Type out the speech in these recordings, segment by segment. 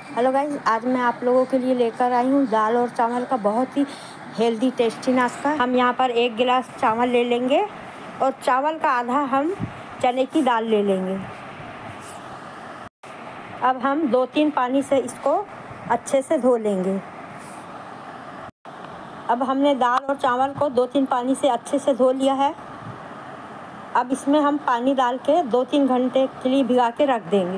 Hello guys, आज मैं आप लोगों के लिए लेकर आई हूँ दाल और चावल का बहुत ही हेल्दी टेस्टी नाश्ता। हम यहाँ पर 1 गिलास चावल ले लेंगे और चावल का आधा हम चने की दाल ले लेंगे। अब हम 2-3 पानी से इसको अच्छे से धो लेंगे। अब हमने दाल और चावल को 2-3 पानी से अच्छे से धो लिया है। अब इसमें हम पानी डाल के 2-3 घंटे के लिए भिगा के रख देंगे।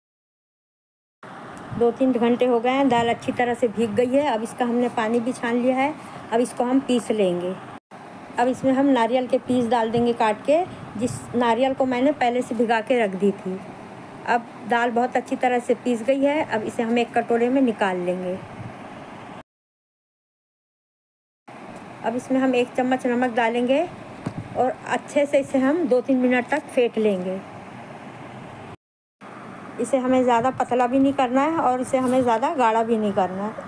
2-3 घंटे हो गए हैं, दाल अच्छी तरह से भीग गई है। अब इसका हमने पानी भी छान लिया है। अब इसको हम पीस लेंगे। अब इसमें हम नारियल के पीस डाल देंगे काट के, जिस नारियल को मैंने पहले से भिगा के रख दी थी। अब दाल बहुत अच्छी तरह से पीस गई है। अब इसे हम एक कटोरे में निकाल लेंगे। अब इसमें हम 1 चम्मच नमक डालेंगे और अच्छे से इसे हम 2-3 मिनट तक फेंट लेंगे। इसे हमें ज़्यादा पतला भी नहीं करना है और इसे हमें ज़्यादा गाढ़ा भी नहीं करना है।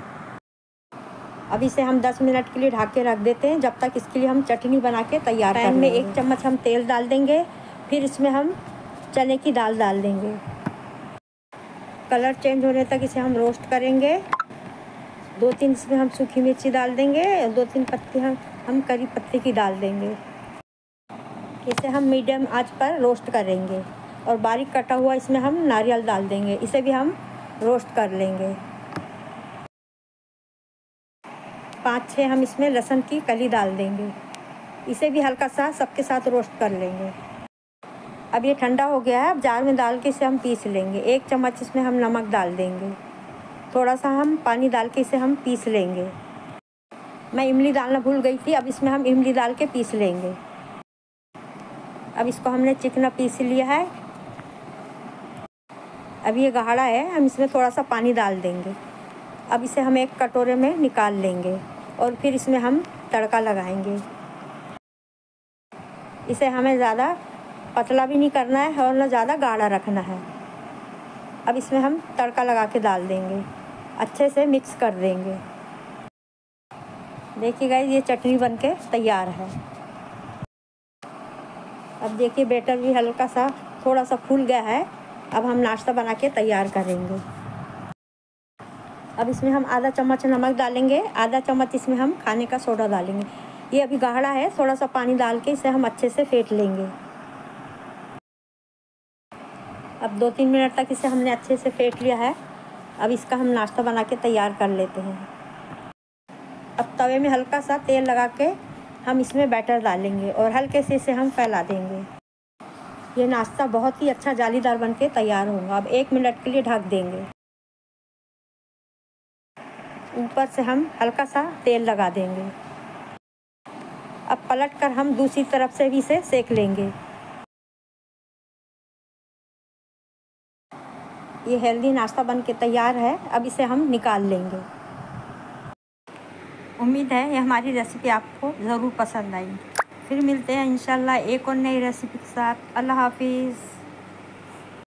अब इसे हम 10 मिनट के लिए ढक के रख देते हैं, जब तक इसके लिए हम चटनी बना के तैयार कर लेंगे। पैन में 1 चम्मच हम तेल डाल देंगे, फिर इसमें हम चने की दाल डाल देंगे। कलर चेंज होने तक इसे हम रोस्ट करेंगे। 2-3 इसमें हम सूखी मिर्ची डाल देंगे और 2-3 पत्ती हम करी पत्ते की डाल देंगे। इसे हम मीडियम आंच पर रोस्ट करेंगे और बारीक कटा हुआ इसमें हम नारियल डाल देंगे। इसे भी हम रोस्ट कर लेंगे। 5-6 हम इसमें लहसुन की कली डाल देंगे। इसे भी हल्का सा सबके साथ रोस्ट कर लेंगे। अब ये ठंडा हो गया है। अब जार में डाल के इसे हम पीस लेंगे। 1 चम्मच इसमें हम नमक डाल देंगे। थोड़ा सा हम पानी डाल के इसे हम पीस लेंगे। मैं इमली डालना भूल गई थी, अब इसमें हम इमली डाल के पीस लेंगे। अब इसको हमने चिकना पीस लिया है। अब ये गाढ़ा है, हम इसमें थोड़ा सा पानी डाल देंगे। अब इसे हम एक कटोरे में निकाल लेंगे और फिर इसमें हम तड़का लगाएंगे। इसे हमें ज़्यादा पतला भी नहीं करना है और ना ज़्यादा गाढ़ा रखना है। अब इसमें हम तड़का लगा के डाल देंगे, अच्छे से मिक्स कर देंगे। देखिए गाइस, ये चटनी बनके तैयार है। अब देखिए बैटर भी हल्का सा थोड़ा सा फूल गया है। अब हम नाश्ता बना के तैयार करेंगे। अब इसमें हम आधा चम्मच नमक डालेंगे, आधा चम्मच इसमें हम खाने का सोडा डालेंगे। ये अभी गाढ़ा है, थोड़ा सा पानी डाल के इसे हम अच्छे से फेंट लेंगे। अब 2-3 मिनट तक इसे हमने अच्छे से फेंट लिया है। अब इसका हम नाश्ता बना के तैयार कर लेते हैं। अब तवे में हल्का सा तेल लगा के हम इसमें बैटर डालेंगे और हल्के से इसे हम फैला देंगे। ये नाश्ता बहुत ही अच्छा जालीदार बनके तैयार होगा। अब 1 मिनट के लिए ढक देंगे। ऊपर से हम हल्का सा तेल लगा देंगे। अब पलट कर हम दूसरी तरफ से भी इसे सेक लेंगे। ये हेल्दी नाश्ता बनके तैयार है। अब इसे हम निकाल लेंगे। उम्मीद है ये हमारी रेसिपी आपको ज़रूर पसंद आई। फिर मिलते हैं इंशाल्लाह एक और नई रेसिपी के साथ। अल्लाह हाफिज़।